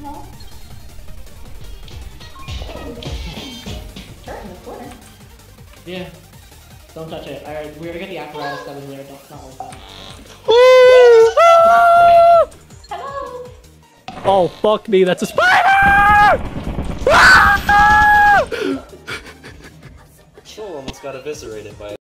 No. Sure, in the corner. Yeah. Don't touch it. Alright, we're gonna get the apparatus that was there. Don't, not worth it. Hello. Oh, fuck me, that's a spider! Troll almost got eviscerated by